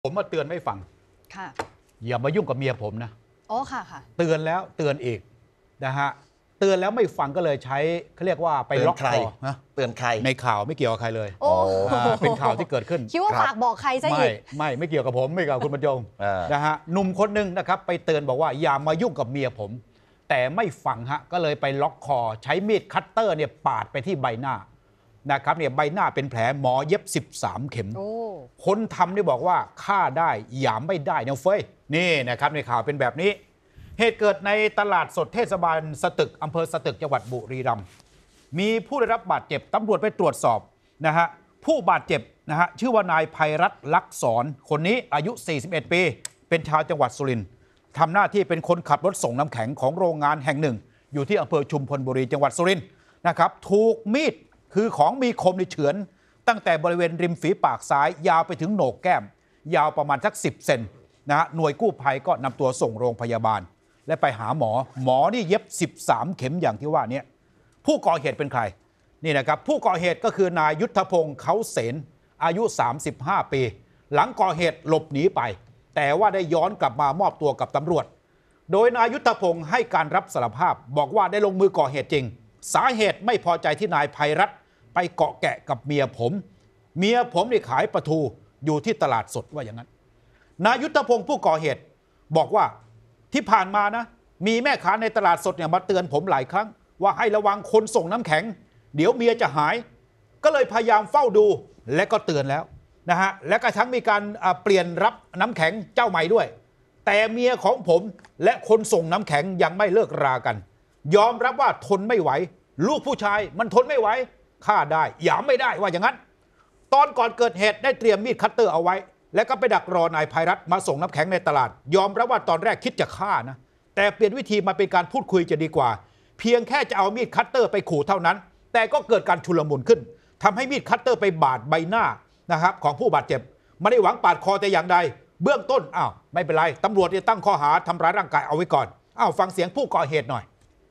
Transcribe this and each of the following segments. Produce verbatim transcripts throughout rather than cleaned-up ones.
ผมมาเตือนไม่ฟังค่ะอย่ามายุ่งกับเมียผมนะอ๋อค่ะค่ะเตือนแล้วเตือนอีกนะฮะเตือนแล้วไม่ฟังก็เลยใช้เขาเรียกว่าไปล็อกคอนะเตือนใครในข่าวไม่เกี่ยวกับใครเลยโอ้เป็นข่าวที่เกิดขึ้นคิดว่าฝากบอกใครซะอีกไม่ไม่ไม่เกี่ยวกับผมไม่เกี่ยวกับคุณบรรจงนะฮะหนุ่มคนหนึ่งนะครับไปเตือนบอกว่าอย่ามายุ่งกับเมียผมแต่ไม่ฟังฮะก็เลยไปล็อกคอใช้มีดคัตเตอร์เนี่ยปาดไปที่ใบหน้านะครับเนี่ยใบหน้าเป็นแผลหมอเย็บสิบสามเข็มคนทำนี่บอกว่าฆ่าได้หยามไม่ได้เนี่ยเฟ้ยนี่นะครับในข่าวเป็นแบบนี้เหตุเกิดในตลาดสดเทศบาลสตึกอำเภอสตึกจังหวัดบุรีรัมย์มีผู้ได้รับบาดเจ็บตำรวจไปตรวจสอบนะฮะผู้บาดเจ็บนะฮะชื่อว่านายภัยรัตน์ลักษรคนนี้อายุสี่สิบเอ็ดปีเป็นชาวจังหวัดสุรินทร์ทำหน้าที่เป็นคนขับรถส่งน้ำแข็งของโรงงานแห่งหนึ่งอยู่ที่อำเภอชุมพลบุรีจังหวัดสุรินทร์นะครับถูกมีดคือของมีคมในเฉือนตั้งแต่บริเวณริมฝีปากซ้ายยาวไปถึงโหนกแก้มยาวประมาณสักสิบเซนนะฮะหน่วยกู้ภัยก็นำตัวส่งโรงพยาบาลและไปหาหมอหมอนี่เย็บสิบสามเข็มอย่างที่ว่านี้ผู้ก่อเหตุเป็นใครนี่นะครับผู้ก่อเหตุก็คือนายยุทธพงศ์เขาเสนอายุสามสิบห้าปีหลังก่อเหตุหลบหนีไปแต่ว่าได้ย้อนกลับมามอบตัวกับตำรวจโดยนายยุทธพงศ์ให้การรับสารภาพบอกว่าได้ลงมือก่อเหตุจริงสาเหตุไม่พอใจที่นายภัยรัตน์ไปเกาะแกะกับเมียผมเมียผมนี่ขายปลาทูอยู่ที่ตลาดสดว่าอย่างนั้นนายยุทธพงศ์ผู้ก่อเหตุบอกว่าที่ผ่านมานะมีแม่ค้าในตลาดสดเนี่ยมาเตือนผมหลายครั้งว่าให้ระวังคนส่งน้ำแข็งเดี๋ยวเมียจะหายก็เลยพยายามเฝ้าดูและก็เตือนแล้วนะฮะและก็ทั้งมีการเปลี่ยนรับน้ำแข็งเจ้าใหม่ด้วยแต่เมียของผมและคนส่งน้ำแข็งยังไม่เลิกรากันยอมรับว่าทนไม่ไหวลูกผู้ชายมันทนไม่ไหวฆ่าได้หยามไม่ได้ว่าอย่างนั้นตอนก่อนเกิดเหตุได้เตรียมมีดคัตเตอร์เอาไว้แล้วก็ไปดักรอนายภัยรัตน์มาส่งน้ำแข็งในตลาดยอมรับว่าตอนแรกคิดจะฆ่านะแต่เปลี่ยนวิธีมาเป็นการพูดคุยจะดีกว่าเพียงแค่จะเอามีดคัตเตอร์ไปขู่เท่านั้นแต่ก็เกิดการชุลมุนขึ้นทำให้มีดคัตเตอร์ไปบาดใบหน้านะครับของผู้บาดเจ็บไม่ได้หวังปาดคอแต่อย่างใดเบื้องต้นอ้าวไม่เป็นไรตำรวจจะตั้งข้อหาทำร้ายร่างกายเอาไว้ก่อนอ้าวฟังเสียงผู้ก่อเหตุหน่อย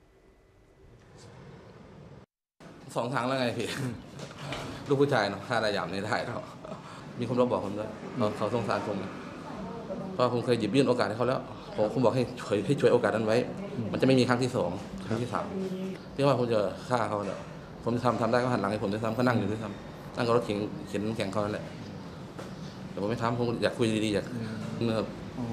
สองครั้งแล้วไงพี่ลูกผู้ชายเนาะฆ่าได้หยามไม่ได้แล้วมีคนมาบอกผมด้วยเขาสงสารผมเพราะผมเคยหยิบยื่นโอกาสให้เขาแล้วผมผมบอกให้ช่วยให้ช่วยโอกาสนั้นไว้มันจะไม่มีครั้งที่สองครั้งที่สามที่ว่าผมจะฆ่าเขาเนี่ยผมทำทำได้ก็หันหลังให้ผมด้วยซ้ำก็นั่งอยู่ด้วยซ้ำนั่งกับรถเข็นเข็นแข่งเขานั่นแหละแต่ผมไม่ทำผมอยากคุยดีๆอยากเนื้อ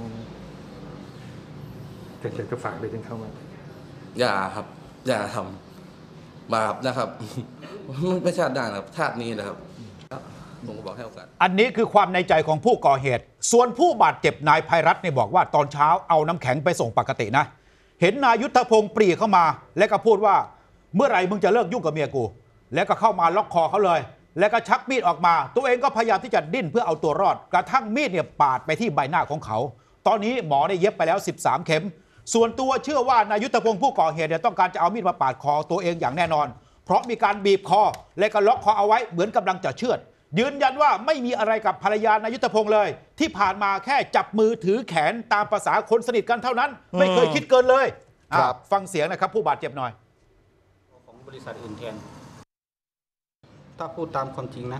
แต่อยากจะฝากเลยถึงเขาไหมอย่าครับอย่าทำบาปนะครับไม่ชาติได้นะครับชาตินี้นะครับผมก็บอกให้โอกาสอันนี้คือความในใจของผู้ก่อเหตุส่วนผู้บาดเจ็บนายภัยรัตน์เนี่ยบอกว่าตอนเช้าเอาน้ำแข็งไปส่งปกตินะเห็นนายยุทธพงศ์ปรีเข้ามาแล้วก็พูดว่าเมื่อไหร่มึงจะเลิกยุ่งกับเมียกูแล้วก็เข้ามาล็อกคอเขาเลยแล้วก็ชักมีดออกมาตัวเองก็พยายามที่จะดิ้นเพื่อเอาตัวรอดกระทั่งมีดเนี่ยปาดไปที่ใบหน้าของเขาตอนนี้หมอได้เย็บไปแล้วสิบสามเข็มส่วนตัวเชื่อว่านายยุทธพงศ์ผู้ก่อเหตุเนี่ยต้องการจะเอามีดมาปาดคอตัวเองอย่างแน่นอนเพราะมีการบีบคอและก็ล็อกคอเอาไว้เหมือนกำลังจะเชือดยืนยันว่าไม่มีอะไรกับภรรยานายยุทธพงศ์เลยที่ผ่านมาแค่จับมือถือแขนตามภาษาคนสนิทกันเท่านั้นไม่เคยคิดเกินเลยฟังเสียงนะครับผู้บาดเจ็บหน่อยของบริษัทอื่นแทนถ้าพูดตามความจริงนะ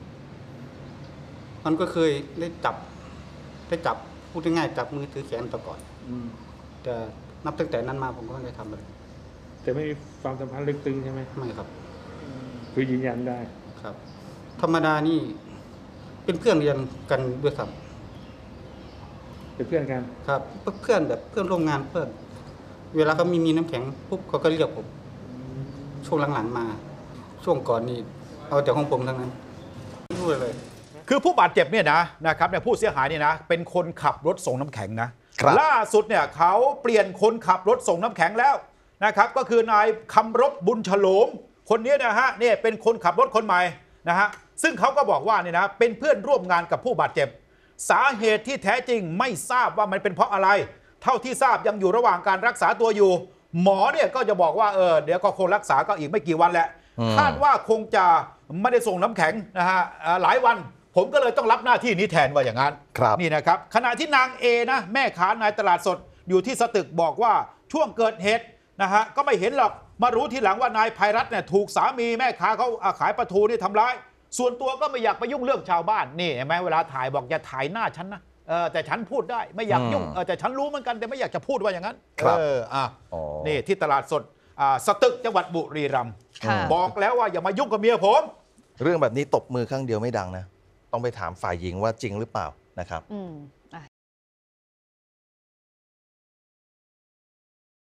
มันก็เคยได้จับได้จับพูดง่ายๆจับมือถือแขนต่อก่อนแต่นับตั้งแต่นั้นมาผมก็ไม่ได้ทำเลยแต่ไม่มีความสัมพันธ์ลึกซึ้งใช่ไหมไม่ครับคือยืนยันได้ครับธรรมดานี่เป็นเพื่อนเรียนกันด้วยซ้ำเป็นเพื่อนกันครับเพื่อนแบบเพื่อนร่วมงานเพื่อนเวลาเขามีมีน้ำแข็งปุ๊บเขาก็เรียกผมช่วงหลังๆมาช่วงก่อนนี่เอาจากห้องผมทั้งนั้นรู้เลยคือผู้บาดเจ็บเนี่ยนะนะครับเนี่ยผู้เสียหายเนี่ยนะเป็นคนขับรถส่งน้ำแข็งนะล่าสุดเนี่ยเขาเปลี่ยนคนขับรถส่งน้ำแข็งแล้วนะครับก็คือนายคำรบบุญฉลมคนนี้นะฮะเนี่ยเป็นคนขับรถคนใหม่นะฮะซึ่งเขาก็บอกว่าเนี่ยนะเป็นเพื่อนร่วมงานกับผู้บาดเจ็บสาเหตุที่แท้จริงไม่ทราบว่ามันเป็นเพราะอะไรเท่าที่ทราบยังอยู่ระหว่างการรักษาตัวอยู่หมอเนี่ยก็จะบอกว่าเออเดี๋ยวก็คงรักษาก็อีกไม่กี่วันแหละคาดว่าคงจะไม่ได้ส่งน้ำแข็งนะฮะหลายวันผมก็เลยต้องรับหน้าที่นี้แทนว่าอย่างนั้นนี่นะครับขณะที่นางเอนะแม่ค้าในตลาดสดอยู่ที่สตึกบอกว่าช่วงเกิดเหตุนะฮะก็ไม่เห็นหรอกมารู้ทีหลังว่านายภัยรัตน์เนี่ยถูกสามีแม่ค้าเขาขายปลาทูนี่ทำร้ายส่วนตัวก็ไม่อยากไปยุ่งเรื่องชาวบ้านนี่เห็นไหมเวลาถ่ายบอกอย่าถ่ายหน้าฉันนะเออแต่ฉันพูดได้ไม่อยากยุ่งเออแต่ฉันรู้เหมือนกันแต่ไม่อยากจะพูดว่าอย่างนั้นครับเอออ่ะอ๋อนี่ที่ตลาดสดอ่าสตึกจังหวัดบุรีรัมย์ค่ะบอกแล้วว่าอย่ามายุ่งกับเมียผมเรื่องแบบนี้ตบมือข้างเดียวไม่ดังนะ ต้องไปถามฝ่ายหญิงว่าจริงหรือเปล่านะครับอืม